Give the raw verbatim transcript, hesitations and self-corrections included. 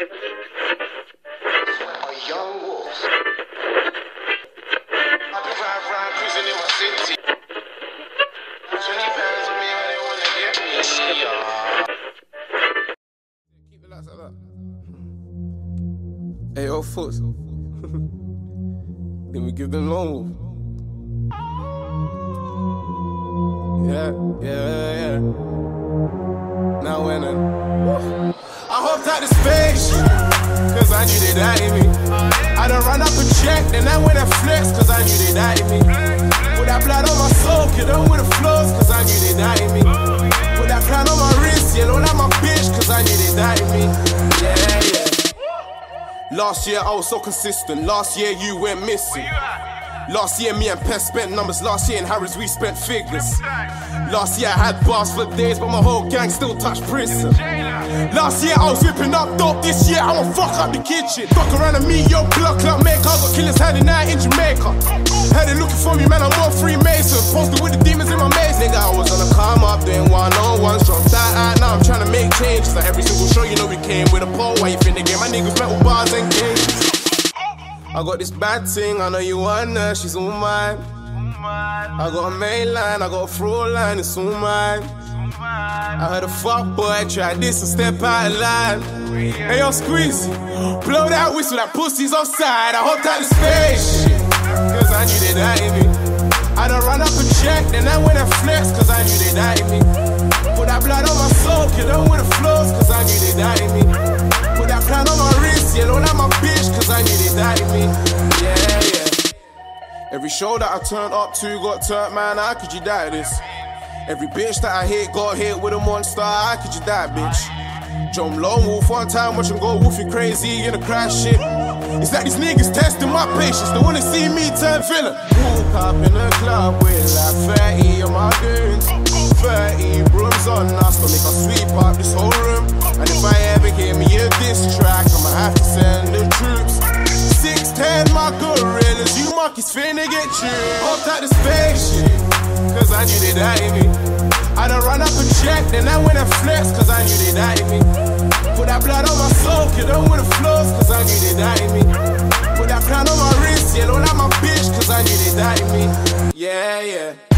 A young wolf. I be ride round cruising in my city. Twenty pounds on me when they wanna get me. Yeah. Keep the lights like that. Hey, yo, Foots. Then we give them long. Yeah, yeah, yeah. Now when I, I hopped out the space, cause I knew they doubted me. I done run up a check, then I went and flex, cause I knew they doubted me. Put that blood on my soul, kill them with the flows, cause I knew they doubted me. Put that plan on my wrist, yellow like my bitch, cause I knew they doubted me. Yeah, yeah. Last year I was so consistent, last year you went missing. Last year me and Pest spent numbers, last year in Harrods we spent figures. Last year I had bars for days, but my whole gang still touched prison. Last year I was whipping up dope, this year I'ma fuck up the kitchen. Fuck around and meet your blood clock maker, I got killers hiding out in Jamaica. Had it looking for me, man, I'm more Freemason. Posted with the demons in my maze. Nigga, I was on the come up, doing one-on-ones, dropped that out, now I'm trying to make changes. Like every single show, you know we came with a pole. Why you finna get my niggas metal bars and games? I got this bad thing, I know you want her, she's all mine. I got a main line, I got a through line, it's all mine. I heard a fuck boy try this and step out of line. Hey yo, Squeezy, blow that whistle, that pussy's offside. I hopped out the space, cause I knew they doubted me. I done run up a check, then I went and flex, cause I knew they doubted me. Put that blood on my soul, kill them with the flows, cause I knew they doubted me. Put that plan on my wrist, yellow like my bitch, cause I knew they doubted me. Yeah, yeah. Every show that I turned up to got turned, man, how could you doubt this? Every bitch that I hit got hit with a monster, how could you doubt, bitch? Jump Lone Wolf one time, watch him go woofing crazy in a crash shit. It's like these niggas testing my patience, they wanna see me turn villain. Woke up in the club with like thirty of my goons, thirty brooms on us, gonna make us sweep up this whole room. And if I ever hear me a diss track, I'ma have to send the troops. six ten my gorillas, you monkeys finna get chewed. Hopped out the spaceship, cause I knew they doubted me. I done run up a check, then I went and flex, cause I knew they doubted me. Put that blood on my soul, kill them with the flows, cause I knew they doubted me. Put that plan on my wrist, yellow like my bitch, cause I knew they doubted me. Yeah, yeah.